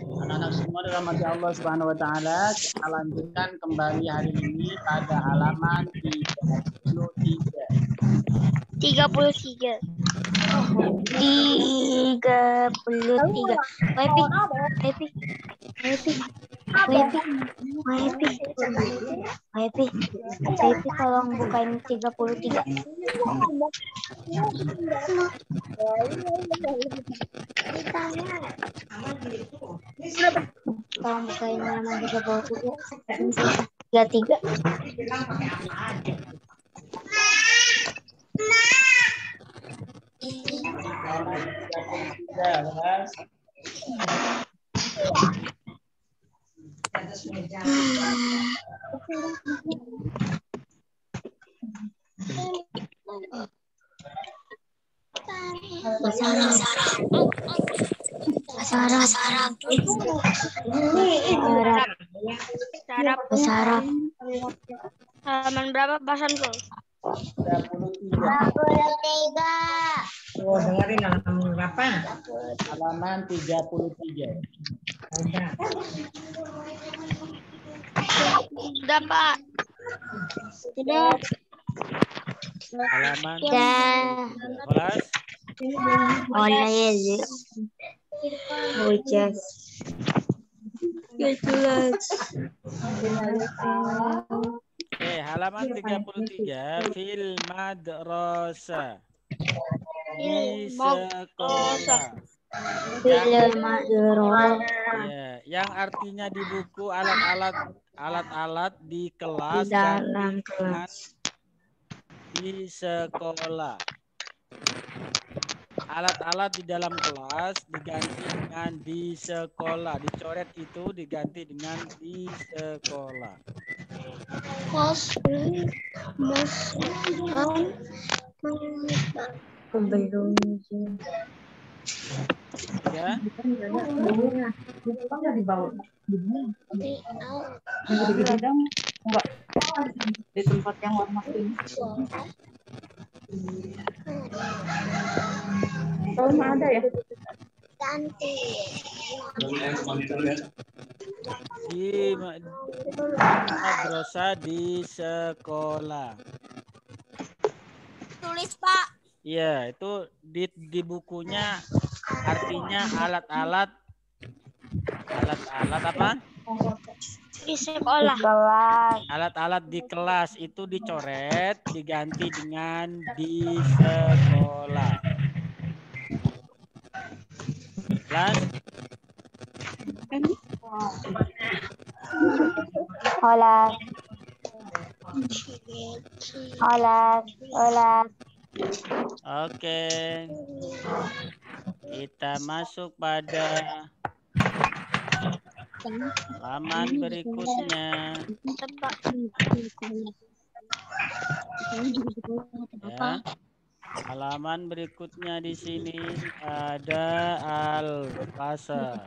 Anak-anak semua dirahmati Allah Subhanahu wa taala, kita lanjutkan kembali hari ini pada halaman 33. 33. Wifi, tolong bukain 33. Tolong bukain halaman 33. Halaman 33, Mas. Sarap. Halaman berapa Pak Samsul? 33. Oh, dengerin halaman berapa? Halaman 33. Sudah Pak. Sudah. Halaman Sudah. kelas. Oh ya. Jelas. Halaman 33 fil madrasah. Di sekolah. Ya, yang artinya di buku alat-alat di kelas Dalam ganti dengan di sekolah. Alat-alat di dalam kelas diganti dengan di sekolah. Dicoret itu diganti dengan di sekolah. Ya. Di tempat yang warna pink. Oh, ada ya? Di madrasah di sekolah. Tulis Pak. Iya, itu di bukunya artinya alat-alat apa? Di sekolah. Alat-alat di kelas itu dicoret, diganti dengan di sekolah. Kelas? Hola. Oke. Kita masuk pada halaman berikutnya. Ya. Halaman berikutnya di sini ada al-fasal.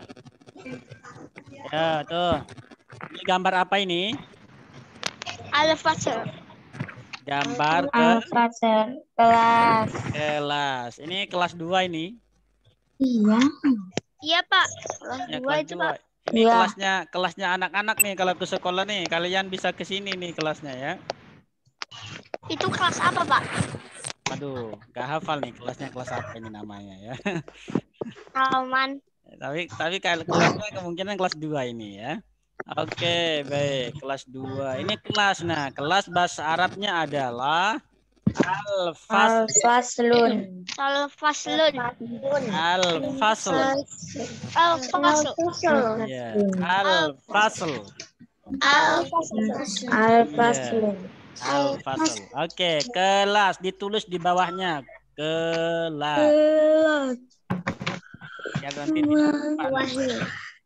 Ya, tuh. Ini gambar apa ini? Al-Fasl. Gambar Al-Fasl. kelas. Ini kelas 2 ini. Iya. Iya, Pak. Ya, Kelas 2 kelas itu, 2. Pak. Ini Iya. kelasnya anak-anak nih kalau ke sekolah nih. Kalian bisa ke sini nih kelasnya ya. Itu kelas apa, Pak? Aduh, gak hafal nih kelasnya kelas apa ini namanya ya. Aman. Tapi kalau kelasnya kemungkinan kelas 2 ini ya. Oke, baik. Kelas 2. Ini kelas. Nah, kelas bahasa Arabnya adalah Al-Faslun. Ya, Al-Fasl. Al-Fasl. Oke, kelas ditulis di bawahnya. Kelas. Ya, nanti di bawahnya.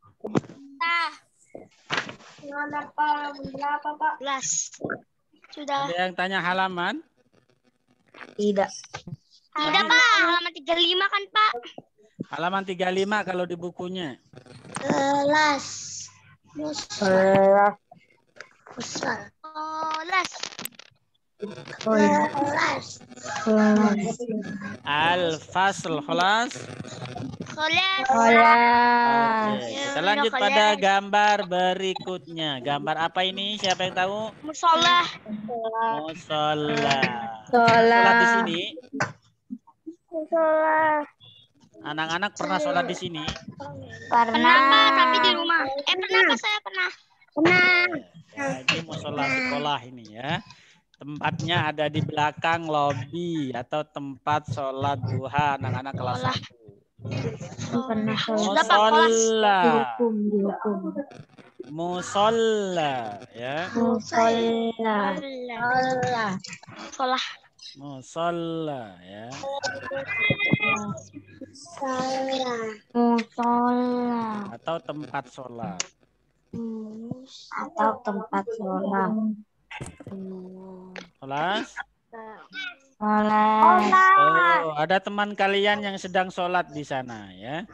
Berapa, Pak? Kelas. Sudah. Ada yang tanya halaman? Tidak. Tidak, Pak. Halaman 35 kan, Pak? Halaman 35 kalau di bukunya. Kelas. Al-Fasl. Kelas. Kelas. Oke, Kita lanjut pada gambar berikutnya. Gambar apa ini? Siapa yang tahu? Musola. Musola. Sholat. Sholat di sini. Musola. Anak-anak pernah sholat di sini? Pernah Pak, tapi di rumah. Pernah Pak, saya pernah. Ya, ini musola sekolah ini ya. Tempatnya ada di belakang lobi atau tempat sholat duha anak-anak kelas 1. Pernah sholat. Musola. Dihukum. Musola ya. Musola. Sekolah. Musola ya. Musola. Atau tempat sholat. Atau tempat sholat. Sholat. Sholat. Oh, ada teman kalian yang sedang sholat di sana ya.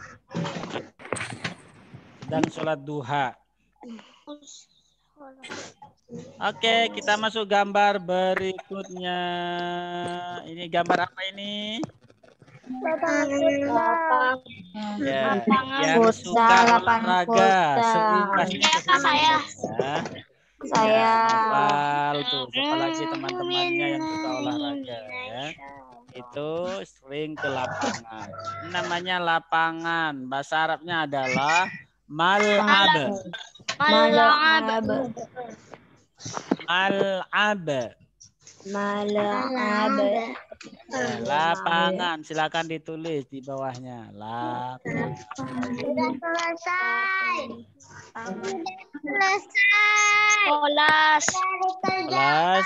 Sedang sholat duha. Oke, kita masuk gambar berikutnya. Ini gambar apa ini? Ya, yang suka olahraga sering pasti saya. ya. Saya. Hafal tuh, apalagi teman-temannya yang suka olahraga ya. Itu sering ke lapangan. Ini namanya lapangan. Bahasa Arabnya adalah mal'ab. Mal'ab. Mal'ab. Mal'ab. Ya, lapangan. Silakan ditulis di bawahnya. Lapangan. Sudah selesai. Kelas. Kelas.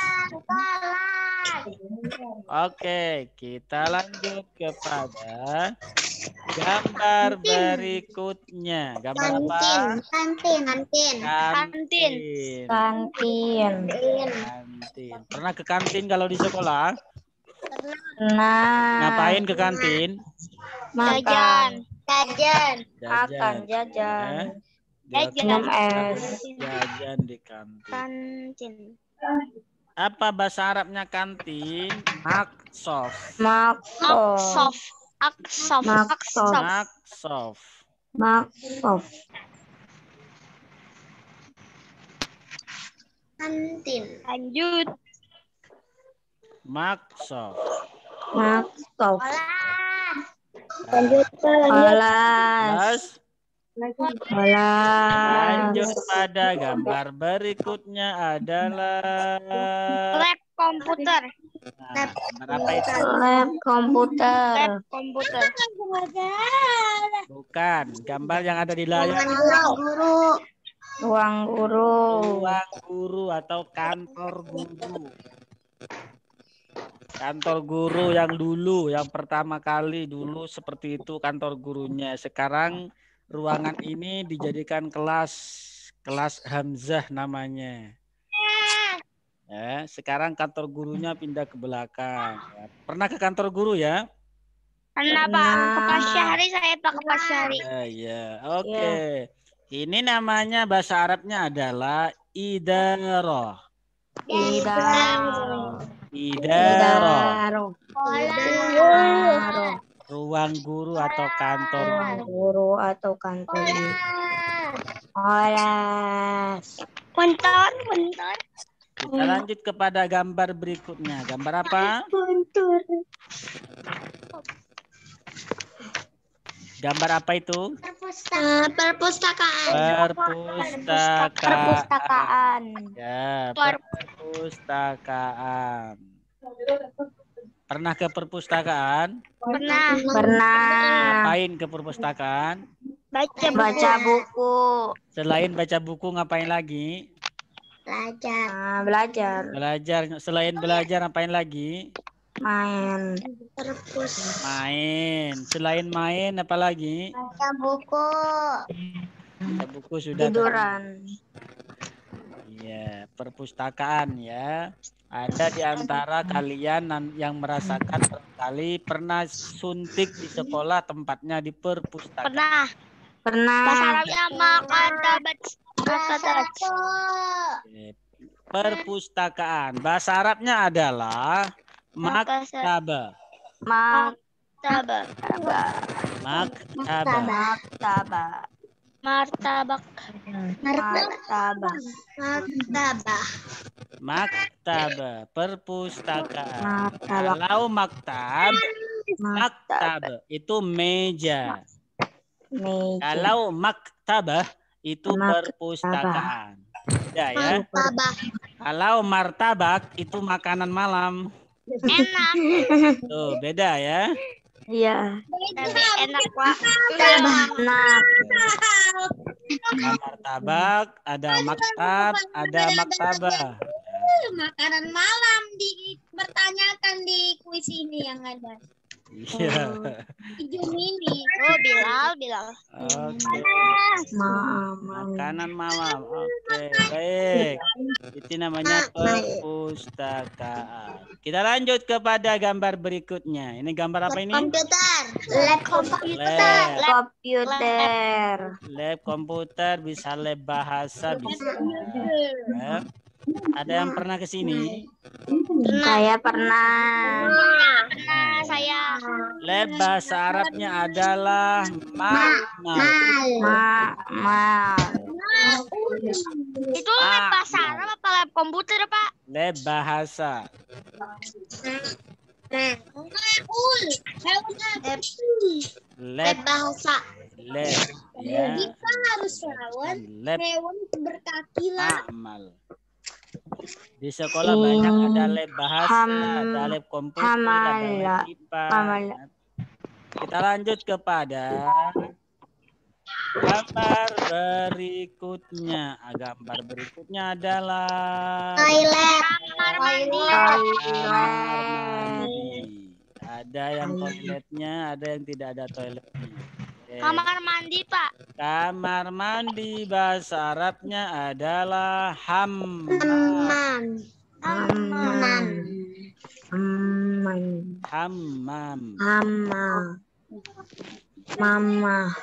Oke, kita lanjut kepada gambar berikutnya. Gambar apa? Kantin. Kantin. Pernah ke kantin kalau di sekolah? Nah. Ngapain ke kantin? Makan. Jajan. Makan, Ya. jajan. Jajan. Minum es. Jajan di kantin. Kantin. Apa bahasa Arabnya kantin? Maksof. Maksof. Aksof. Maksof. Maksof. Kantin. Lanjut. Maksof. Maksof. Lanjut. Kelas. Lanjut pada gambar berikutnya adalah Lab komputer. nah, gambar apa itu? Lab komputer. Lab komputer. Bukan, gambar yang ada di layar. Ruang guru. Ruang guru atau kantor guru. Kantor guru yang dulu, yang pertama kali dulu seperti itu kantor gurunya. Sekarang ruangan ini dijadikan kelas Hamzah namanya. Ya, sekarang kantor gurunya pindah ke belakang. Ya, pernah ke kantor guru ya? Pernah Pak, ke Pasyari saya Pak, ke Pasyari. Ya. Oke. Ini namanya bahasa Arabnya adalah idarah. Idarah. Ruang guru atau kantor Guru atau kantor guru. Kelas. Bentar. Kita lanjut kepada gambar berikutnya. Gambar apa? Gambar apa itu? Perpustakaan. Ya, perpustakaan. Pernah ke perpustakaan? Pernah. Ngapain ke perpustakaan? Baca buku. Selain baca buku ngapain lagi? Belajar. Belajar. Selain belajar ngapain lagi? Main. Main. Selain main apa lagi? Baca buku. Baca buku sudah. Tiduran. Iya, perpustakaan ya. Ada di antara kalian yang merasakan kali pernah suntik di sekolah tempatnya di perpustakaan. Pernah. Bahasa Arabnya maktabat. Perpustakaan. Bahasa Arabnya adalah maktabah. Maktabah. Martabak. Martabak. Maktabah, perpustakaan. Martabak. Kalau maktab itu meja. Meja. Kalau maktabah itu perpustakaan. Beda ya. Kalau martabak itu makanan malam. Enak. Tuh, beda ya. Iya. Tapi enak, Pak. Enak. Ada martabak, ada maktab, ada maktabah. Makanan malam dipertanyakan di kuis ini yang ada. Iya. Di Zoom ini. Oh, Bilal. Oke. Makanan malam. Oke, baik. Itu namanya perpustakaan. Kita lanjut kepada gambar berikutnya. Ini gambar apa ini? Komputer. Lab komputer. Lab komputer, bisa lab bahasa, bisa. Ya. Ada yang pernah ke sini? Saya pernah. Saya. Lab bahasa Arabnya adalah ma'mal. Itu lab bahasa Arab apa lab komputer, Pak? Lab bahasa. Lab bahasa. Lab. Ya. Kita harus lawan Lab hewan berkaki lah. amal. Di sekolah banyak ada lab bahasa, ada lab komputer, ada lab IPA. Kita lanjut kepada gambar berikutnya. Gambar berikutnya adalah Kamar mandi. kamar mandi. Ada yang toiletnya, ada yang tidak ada toiletnya. Oke. Kamar mandi, Pak. Kamar mandi bahasa Arabnya adalah hammam. Hammam. Mama.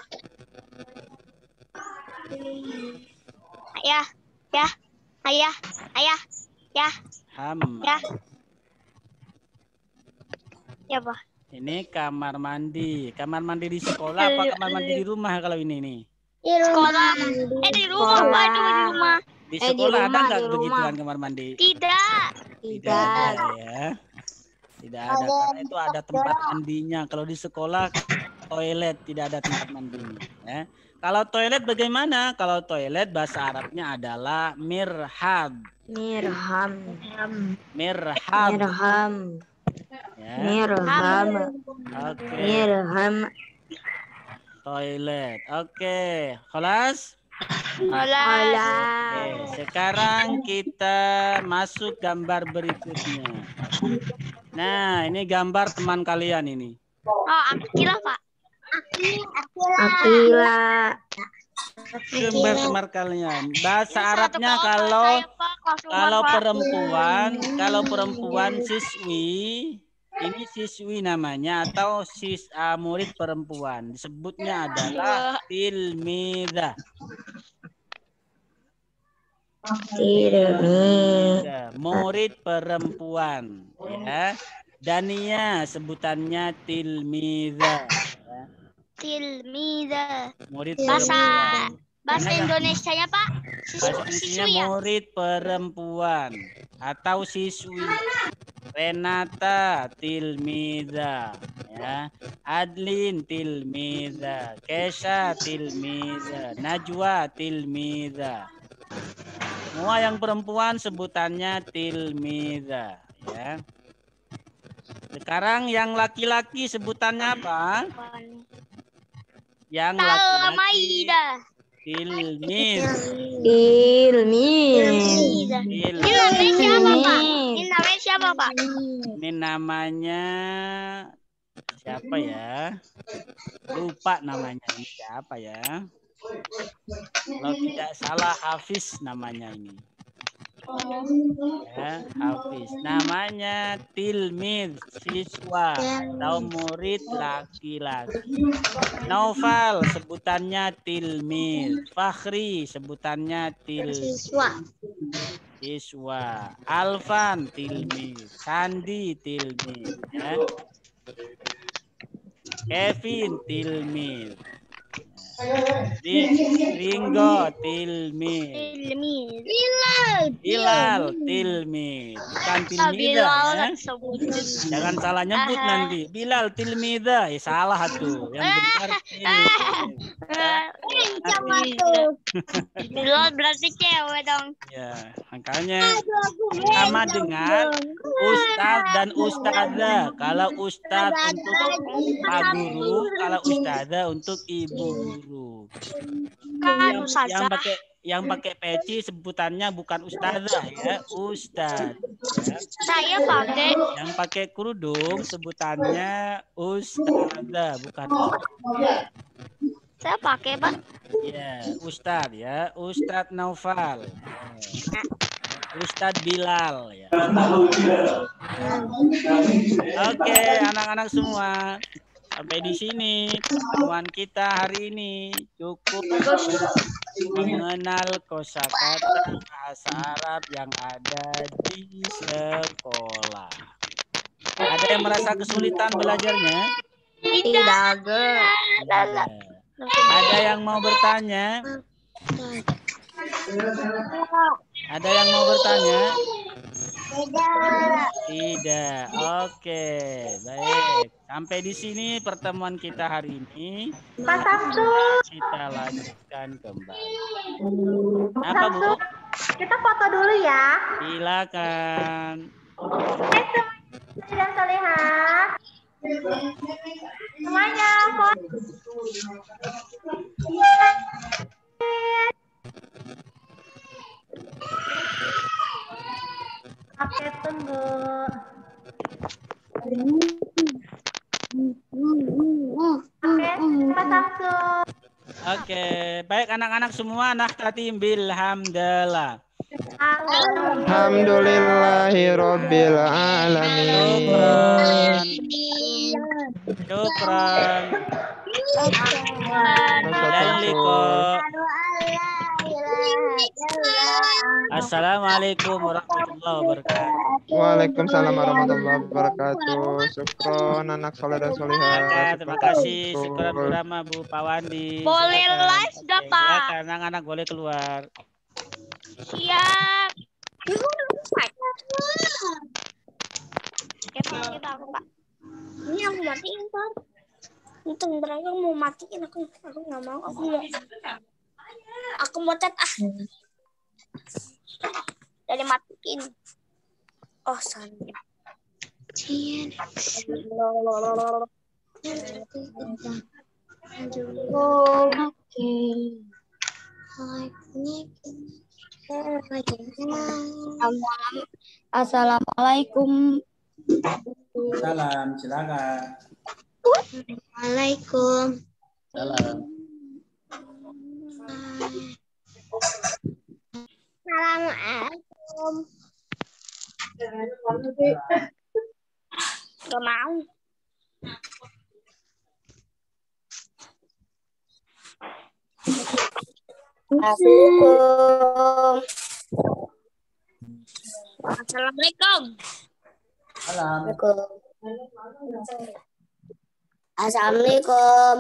Ayah. Hammam. Ya, Pak. Ini kamar mandi. Kamar mandi di sekolah apa kamar mandi di rumah kalau ini nih? Sekolah. Di rumah, Pak. Itu di rumah. Di sekolah ada rumah, nggak di begituan kamar mandi? Tidak. Tidak ada ya. Tidak ada karena itu ada tempat mandinya. Kalau di sekolah toilet tidak ada tempat mandinya. Ya. Kalau toilet bagaimana? Kalau toilet bahasa Arabnya adalah mirhab. Mirham. Ya. Mirham. Oke. Mirham. Toilet. Oke. Kelas? Olah. Sekarang kita masuk gambar berikutnya. Nah, ini gambar teman kalian ini. Oh, Akila, Pak. Akila. Gambar teman kalian. Bahasa Ini Arabnya satu kelompok kalau saya, Pak. Kelas luar, Pak. kalau perempuan siswi, ini siswi namanya atau murid perempuan. Disebutnya adalah tilmidah. Murid perempuan, ya. Dania sebutannya tilmidah. Ya. Tilmidah. Murid Bahasa perempuan. Indonesianya, Pak? Bahasa Siswi Indonesia ya? murid perempuan atau siswi. Renata tilmidah, ya. Adlin tilmidah, Kesha tilmidah, Najwa tilmidah. Semua yang perempuan sebutannya tilmidah, ya. Sekarang yang laki-laki sebutannya apa? Yang laki-laki tilmid. Ini namanya siapa, Pak? Ini namanya siapa, Pak? Ini namanya siapa ya? Lupa namanya. Ini siapa ya? Kalau tidak salah Hafiz namanya ini. Ya, Hafiz. Namanya tilmid, siswa atau murid laki-laki. Naufal sebutannya tilmid. Fakhri sebutannya siswa. Alfan tilmid. Sandi tilmid. Ya. Kevin tilmid. Ringo, tilmid. Tilmid. Bilal, tilmid. Bukan tilmida Bilal ya. sebutin. Jangan salah nyebut nanti. Bilal tilmida. Salah tuh. Yang benar tilmid. Bilal berarti cewek dong. Ya, makanya sama dengan ustadz dan ustadzah. Kalau ustadz untuk pak guru, kalau ustadzah untuk ibu guru. Kan Yang pakai peci sebutannya bukan ustadzah ya, ustadz. Ya. saya pakai. Yang pakai kerudung sebutannya ustadzah, bukan ustadz. Saya pakai, Pak. Ya, ustadz ya, Ustadz Naufal. Ya. Ustadz Bilal ya. Oke, anak-anak semua. Sampai di sini pertemuan kita hari ini. Cukup mengenal kosakata bahasa Arab yang ada di sekolah. Ada yang merasa kesulitan belajarnya? Tidak. Tidak. Ada yang mau bertanya? Ada yang mau bertanya? Tidak. Oke, baik. Sampai di sini pertemuan kita hari ini. Pak Samsu, Kita lanjutkan kembali. Pak Apa, Bu? Samsu, kita foto dulu ya. Silakan. Dan Solehah. Semuanya foto. Oke, tunggu. Oke, Pak Samsu. Oke, baik anak-anak semua. Nahtatim bilhamdalillah. Alhamdulillahirabbil alamin. Syukran. Assalamualaikum warahmatullahi wabarakatuh. Waalaikumsalam warahmatullahi wabarakatuh. Syukron anak soleh dan solihah. Terima kasih. Syukran Burama Bu Pawandi. Boleh live gak, Pak? Silakan anak-anak boleh keluar. Siap. Kita aku, Pak. Ini aku matiin, Pak. Itu bentar aku mau matiin. Aku nggak mau. Aku mau chat Dari matiin. Oh, sana. Assalamualaikum. Salam, silakan. Waalaikumsalam. Salam. Assalamualaikum. Gak mau. Assalamualaikum. Salam. Assalamualaikum.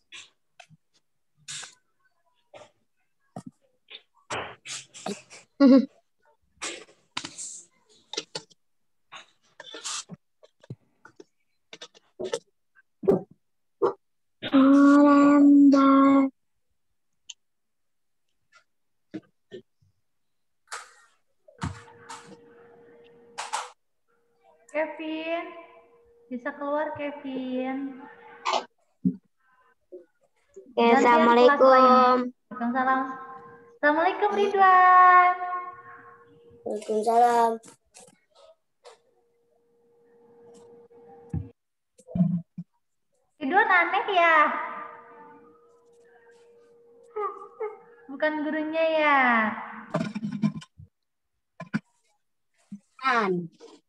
Kevin, bisa keluar Kevin. Assalamualaikum. Waalaikumsalam. Assalamualaikum Ridwan. Waalaikumsalam. Ridwan aneh ya? Bukan gurunya ya?